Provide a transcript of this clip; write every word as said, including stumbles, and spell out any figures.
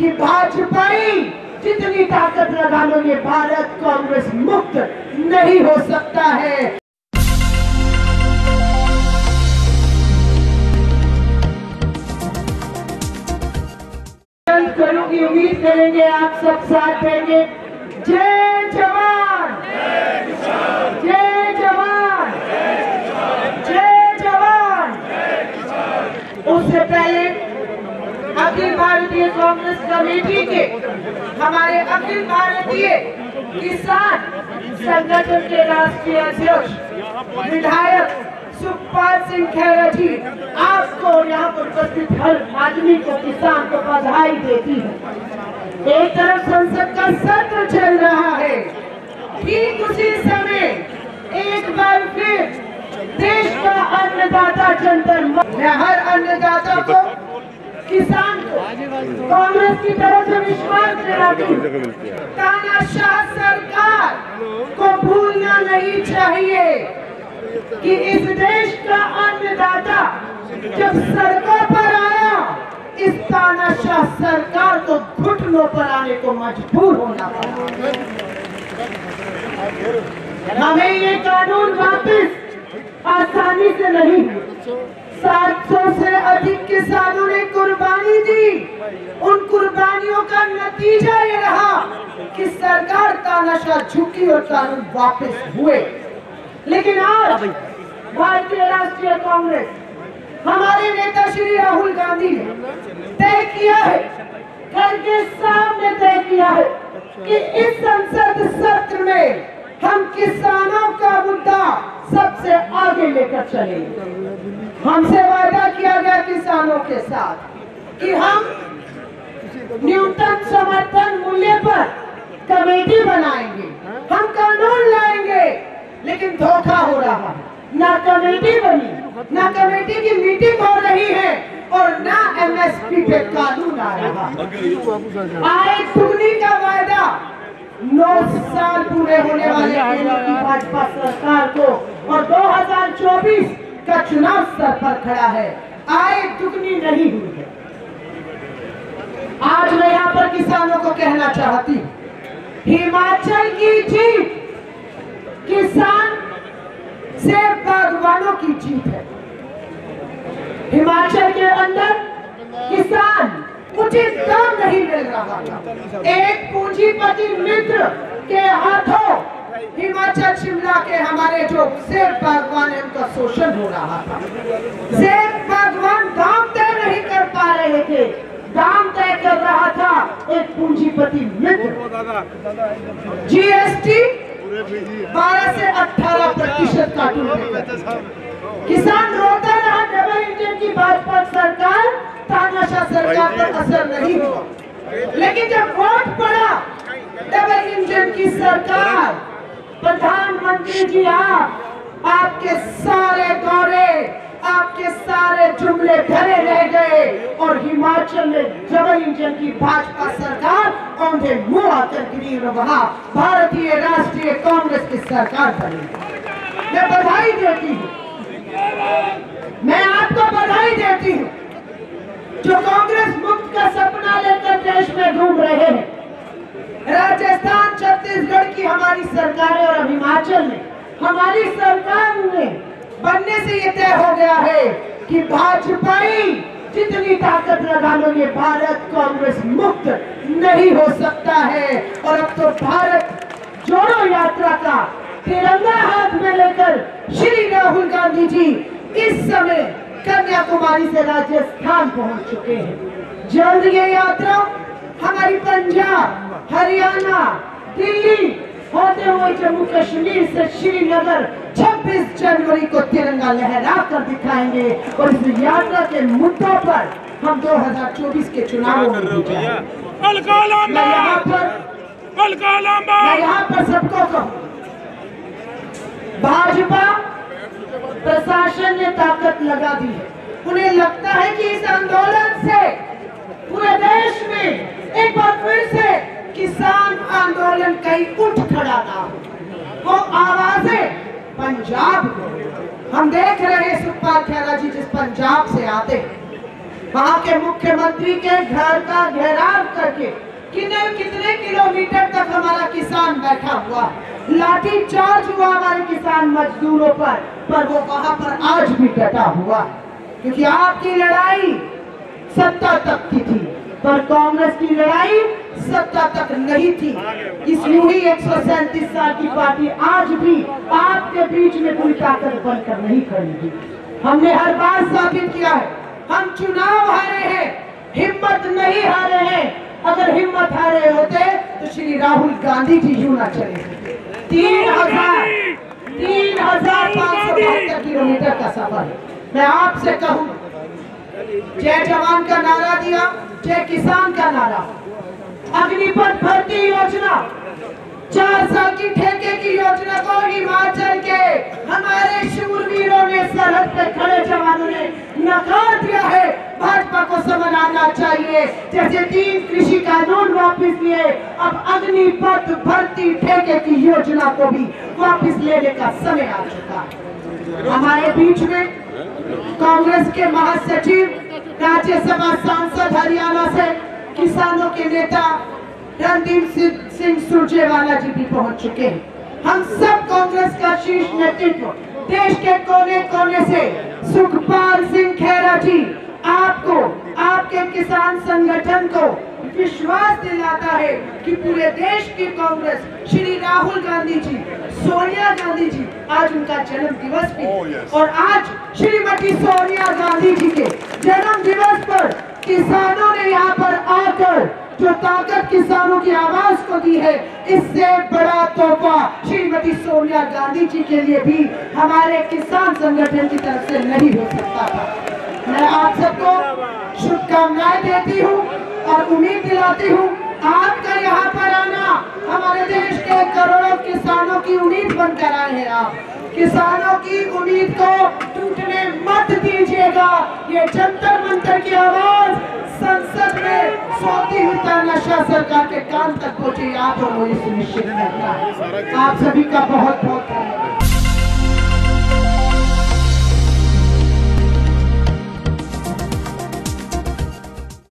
कि भाजपाई जितनी ताकत लगा लो ये भारत कांग्रेस मुक्त नहीं हो सकता है। करूंगी, उम्मीद करेंगे आप सब साथ देंगे। जय जवान, जय जवान, जय जवान। उससे पहले अखिल भारतीय कांग्रेस कमेटी के हमारे अखिल भारतीय किसान संगठन के राष्ट्रीय अध्यक्ष विधायक सुखपाल सिंह खैरा जी आपको यहाँ पर उपस्थित हर आदमी को, किसान को बधाई देती है। एक तरफ संसद का सत्र चल रहा है, ठीक उसी समय एक बार फिर देश का अन्नदाता जंतर मैं हर अन्नदाता को, किसान को कांग्रेस की तरफ से विश्वास दिलाती हूँ, तानाशाह सरकार को भूलना नहीं चाहिए कि इस देश का अन्नदाता जब सड़कों पर आया, इस तानाशाह सरकार को घुटनों पर आने को मजबूर होना पड़ा। हमें ये कानून वापस आसानी से नहीं, सात सौ से अधिक किसानों ने कुर्बानी दी। उन कुर्बानियों का नतीजा ये रहा कि सरकार तानाशाह झुकी और कानून वापस हुए। लेकिन आज भारतीय राष्ट्रीय कांग्रेस, हमारे नेता श्री राहुल गांधी ने तय किया है, घर के सामने तय किया है कि इस संसद सत्र में हम किसानों का मुद्दा सबसे आगे लेकर चलेंगे। हमसे वादा किया गया किसानों के साथ कि हम न्यूनतम समर्थन मूल्य पर कमेटी बनाएंगे, हम कानून लाएंगे। लेकिन धोखा हो रहा है, ना कमेटी बनी, ना कमेटी की मीटिंग हो रही है और ना एमएसपी पे कानून आ रहा है। आए दुगनी का वायदा नौ साल पूरे होने वाले भाजपा सरकार को और दो हज़ार चौबीस का चुनाव सर पर खड़ा है, आए दुगनी नहीं हुई है। आज मैं यहाँ पर किसानों को कहना चाहती हूँ, हिमाचल की जीत किसान से बागवानों की जीत है। हिमाचल के अंदर किसान उचित दाम नहीं मिल रहा था। एक पूंजीपति मित्र के हाथों हिमाचल शिमला के हमारे जो सेब बागवान है उनका शोषण हो रहा था। सेब बागवान दाम तय नहीं कर पा रहे थे, दाम तय कर रहा था एक पूंजीपति मित्र। जीएसटी बारह से अठारह प्रतिशत काटून किसान रोता रहा। डबल इंजन की भाजपा सरकार, तानाशाह सरकार पर असर नहीं हुआ। लेकिन जब वोट पड़ा, डबल इंजन की सरकार, प्रधानमंत्री जी आप, आपके सारे दौरे, आपके सारे जुमले धरे रह गए और हिमाचल में डबल इंजन की भाजपा सरकार औंधे मुंह आकर गिरी और वहां भारतीय राष्ट्रीय कांग्रेस की सरकार बनी। मैं बधाई देती हूँ, मैं आपको बधाई देती हूँ जो कांग्रेस मुक्त का सपना लेकर देश में घूम रहे हैं। राजस्थान, छत्तीसगढ़ की हमारी सरकारें और हिमाचल में हमारी सरकार में बनने से ये तय हो गया है कि भाजपाई जितनी ताकत लगा लो ये भारत कांग्रेस मुक्त नहीं हो सकता है। और अब तो भारत जोड़ो यात्रा का तिरंगा हाथ में लेकर श्री राहुल गांधी जी इस समय कन्याकुमारी से राजस्थान पहुंच चुके हैं। जल्द ये यात्रा हमारी पंजाब, हरियाणा, दिल्ली होते हुए जम्मू कश्मीर से श्रीनगर छब्बीस जनवरी को तिरंगा लहरा कर दिखाएंगे। और इस यात्रा के मुद्दों पर हम दो हज़ार चौबीस के चुनावों में मैं यहाँ पर मैं यहाँ पर सबको कहूँ, भाजपा प्रशासन ने ताकत लगा दी है। उन्हें लगता है कि इस आंदोलन से पूरे देश में एक बार फिर से किसान आंदोलन कहीं उठ खड़ा ना हो। वो आवाजें पंजाब को हम देख रहे हैं, सुखपाल खैरा जी जिस पंजाब से आते हैं वहां के मुख्यमंत्री के घर का घेराव कर करके कितने कितने किलोमीटर तक हमारा किसान बैठा हुआ, लाठी चार्ज हुआ हमारे किसान मजदूरों पर, पर वो वहां पर आज भी डटा हुआ, क्योंकि आपकी लड़ाई सत्ता तक की थी, पर कांग्रेस की लड़ाई सत्ता तक नहीं थी। इसलिए ही एक सौ सैंतीस साल की पार्टी आज भी आपके बीच में कोई ताकत बनकर नहीं खड़ी थी। हमने हर बार साबित किया है, हम चुनाव हारे हैं, हिम्मत नहीं हारे हैं। अगर हिम्मत हारे होते तो श्री राहुल गांधी जी यूं ना चले। तीन हजार तीन हजार पाँच सौ बहत्तर किलोमीटर का सफर, मैं आपसे कहूँ, जय जवान का नारा दिया, जय किसान का नारा, अग्निपथ भर्ती योजना, चार साल की ठेके की योजना को हिमाचल के हमारे शूरवीरों ने, सरहद पे खड़े जवानों ने नकार दिया है। भाजपा को समझ आना चाहिए, जैसे तीन कृषि कानून वापस लिए, अब अग्निपथ भर्ती ठेके की योजना को भी वापस लेने का समय आ चुका है। हमारे बीच में कांग्रेस के महासचिव, राज्यसभा सांसद हरियाणा से किसानों के नेता रणदीप सिंह सुरजेवाला जी भी पहुंच चुके हैं। हम सब कांग्रेस का शीर्ष नेतृत्व देश के कोने कोने से, सुखपाल सिंह खेरा जी आपको, आपके किसान संगठन को विश्वास दिलाता है कि पूरे देश की कांग्रेस, श्री राहुल गांधी जी, सोनिया गांधी जी, आज उनका जन्म दिवस भी oh, yes. और आज श्रीमती सोनिया गांधी जी के जन्म दिवस पर किसानों ने यहाँ पर आकर जो ताकत किसानों की आवाज को दी है, इससे बड़ा तोहफा श्रीमती सोनिया गांधी जी के लिए भी हमारे किसान संगठन की तरफ से नहीं हो सकता था। मैं आप सबको शुभकामनाएं देती हूँ और उम्मीद दिलाती हूँ, आपका यहाँ पर आना हमारे देश के करोड़ों किसानों की उम्मीद बनकर आए हैं। आप किसानों की उम्मीद को टूटने मत दीजिएगा। ये जंतर मंतर की आवाज संसद में सोती हुई तानाशाह सरकार के कान तक पहुंचे, आप और मुझे सुनिश्चित करना है। आप सभी का बहुत बहुत धन्यवाद।